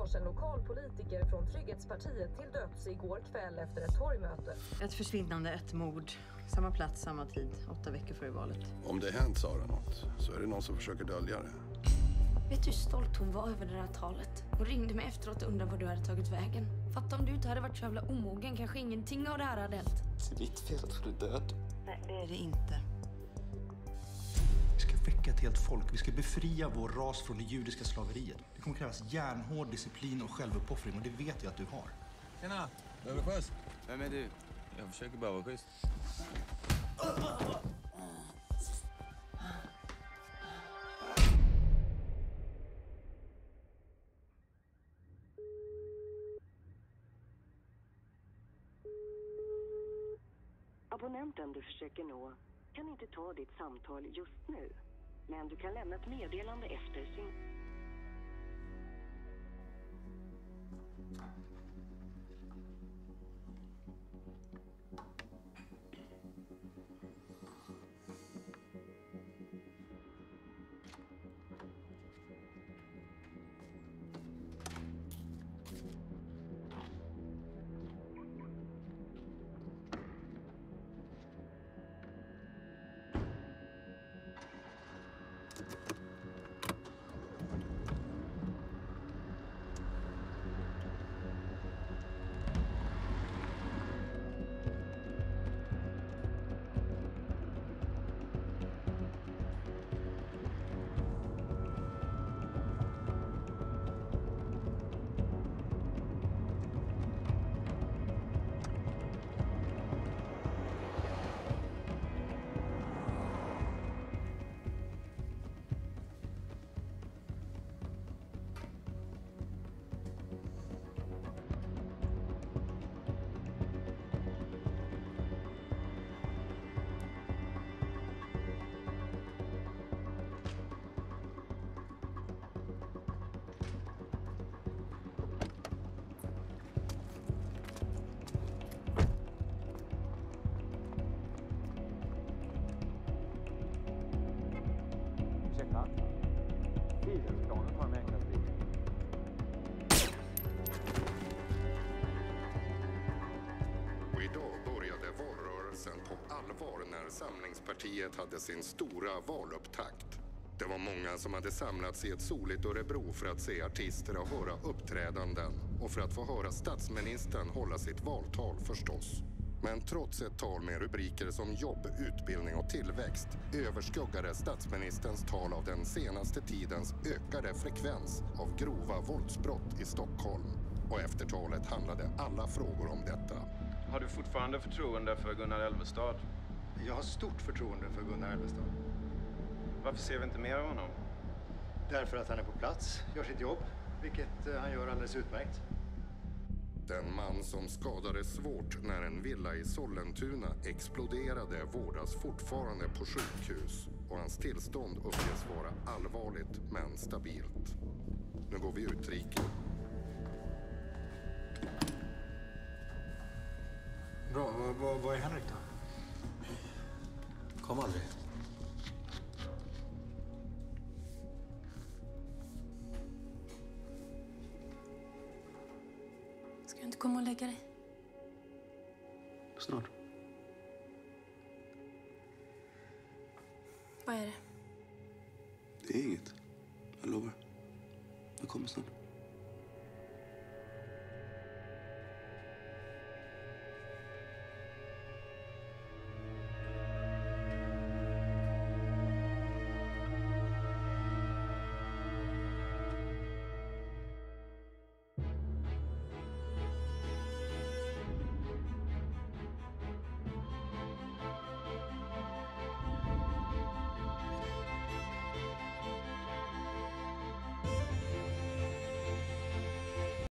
skars en lokalpolitiker från Trygghetspartiet till döds igår kväll efter ett torgmöte. Ett försvinnande, ett mord. Samma plats, samma tid, 8 veckor före valet. Om det hänt Sara något så är det någon som försöker dölja det. Vet du hur stolt hon var över det där talet? Hon ringde mig efteråt och undrade var du hade tagit vägen. Fatta om du inte hade varit så jävla omogen, kanske ingenting av det här hade hänt. Det är ditt fel att du är död. Nej, det är det inte. Vi ska väcka ett helt folk. Vi ska befria vår ras från det judiska slaveriet. Det kommer krävas järnhård disciplin och självuppoffring och det vet jag att du har. Tjena, behöver du skjuts? Vem är du? Jag försöker bara vara schysst. Abonnenten du försöker nå kan inte ta ditt samtal just nu. Men du kan lämna ett meddelande efter sin... Och idag började valrörelsen på allvar när Samlingspartiet hade sin stora valupptakt. Det var många som hade samlats i ett soligt Örebro för att se artister och höra uppträdanden och för att få höra statsministern hålla sitt valtal förstås. Men trots ett tal med rubriker som jobb, utbildning och tillväxt överskuggade statsministerns tal av den senaste tidens ökade frekvens av grova våldsbrott i Stockholm. Och efter talet handlade alla frågor om detta. Har du fortfarande förtroende för Gunnar Elvestad? Jag har stort förtroende för Gunnar Elvestad. Varför ser vi inte mer av honom? Därför att han är på plats, gör sitt jobb, vilket han gör alldeles utmärkt. Den man som skadades svårt när en villa i Sollentuna exploderade vårdas fortfarande på sjukhus och hans tillstånd uppges vara allvarligt men stabilt. Nu går vi utrikes. Bra, vad är Henrik då? Kom aldrig. Ska du inte komma och lägga dig? Snart. Vad är det?